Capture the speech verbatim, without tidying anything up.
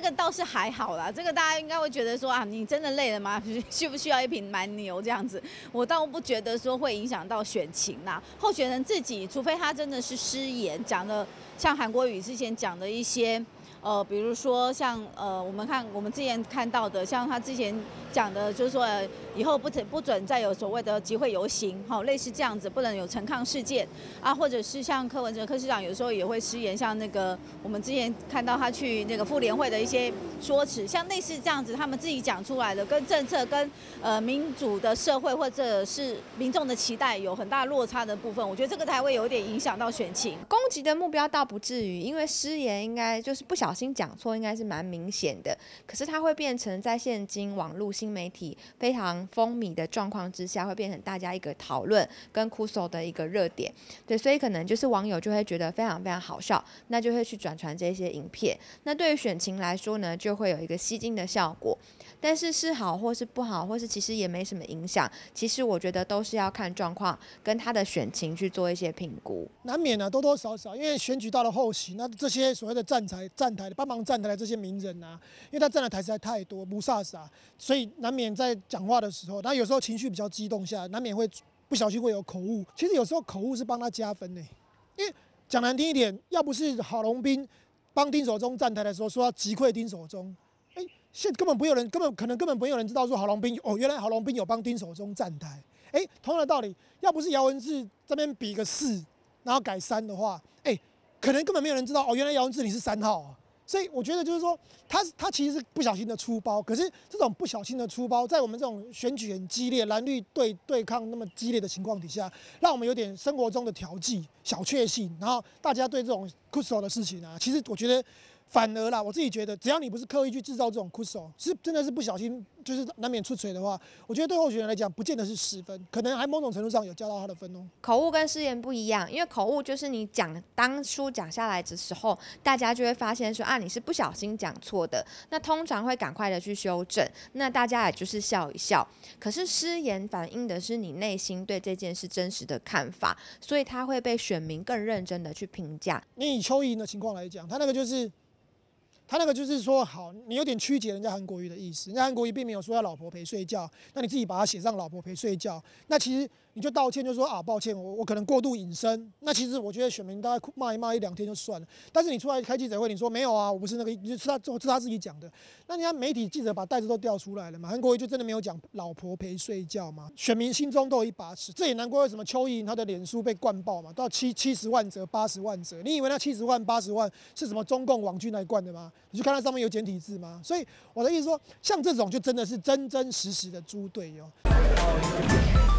个倒是还好啦，这个大家应该会觉得说啊，你真的累了吗？需不需要一瓶蛮牛这样子？我倒不觉得说会影响到选情啦。候选人自己，除非他真的是失言，讲的像韩国瑜之前讲的一些。呃，比如说像呃，我们看我们之前看到的，像他之前讲的，就是说、呃、以后不准不准再有所谓的集会游行，好、哦，类似这样子，不能有陈抗事件啊，或者是像柯文哲柯市长有时候也会失言，像那个我们之前看到他去那个妇联会的一些说辞，像类似这样子，他们自己讲出来的，跟政策跟呃民主的社会或者是民众的期待有很大落差的部分，我觉得这个才会有一点影响到选情。 攻击的目标倒不至于，因为失言应该就是不小心。新讲错应该是蛮明显的，可是它会变成在现今网络新媒体非常风靡的状况之下，会变成大家一个讨论跟酷手的一个热点，对，所以可能就是网友就会觉得非常非常好笑，那就会去转传这些影片。那对于选情来说呢，就会有一个吸睛的效果。但是是好或是不好，或是其实也没什么影响，其实我觉得都是要看状况跟他的选情去做一些评估。 难免啊，多多少少，因为选举到了后期，那这些所谓的站台、站台的帮忙站台的这些名人啊，因为他站的台实在太多，不飒飒，所以难免在讲话的时候，他有时候情绪比较激动下，难免会不小心会有口误。其实有时候口误是帮他加分呢，因为讲难听一点，要不是郝龙斌帮丁守中站台的时候说要击溃丁守中。现根本没有人，根本可能根本没有人知道说郝龙斌哦，原来郝龙斌有帮丁守中站台。哎，同样的道理，要不是姚文智这边比个四，然后改三的话，哎，可能根本没有人知道哦，原来姚文智你是三号啊。所以我觉得就是说，他他其实是不小心的出包，可是这种不小心的出包，在我们这种选举很激烈、蓝绿对对抗那么激烈的情况底下，让我们有点生活中的调剂、小确幸，然后大家对这种酷手的事情啊，其实我觉得。反而啦，我自己觉得，只要你不是刻意去制造这种酷手，是真的是不小心，就是难免出锤的话，我觉得对候选人来讲，不见得是十分，可能还某种程度上有加到他的分哦。 口误跟失言不一样，因为口误就是你讲当初讲下来的时候，大家就会发现说啊，你是不小心讲错的，那通常会赶快的去修正，那大家也就是笑一笑。可是失言反映的是你内心对这件事真实的看法，所以他会被选民更认真的去评价。 你以邱莹的情况来讲，他那个就是。他那个就是说，好，你有点曲解人家韩国瑜的意思。人家韩国瑜并没有说要老婆陪睡觉，那你自己把它写上老婆陪睡觉，那其实你就道歉，就说啊，抱歉，我我可能过度引申。那其实我觉得选民大概骂一骂一两天就算了。但是你出来开记者会，你说没有啊，我不是那个，是他是他自己讲的。那人家媒体记者把袋子都调出来了嘛，韩国瑜就真的没有讲老婆陪睡觉嘛？选民心中都有一把尺，这也难怪为什么邱莹他的脸书被灌爆嘛，到七七十万折、八十万折。你以为那七十万、八十万是什么中共网军来灌的吗？你去看它上面有简体字吗？所以我的意思说，像这种就真的是真真实实的猪队友。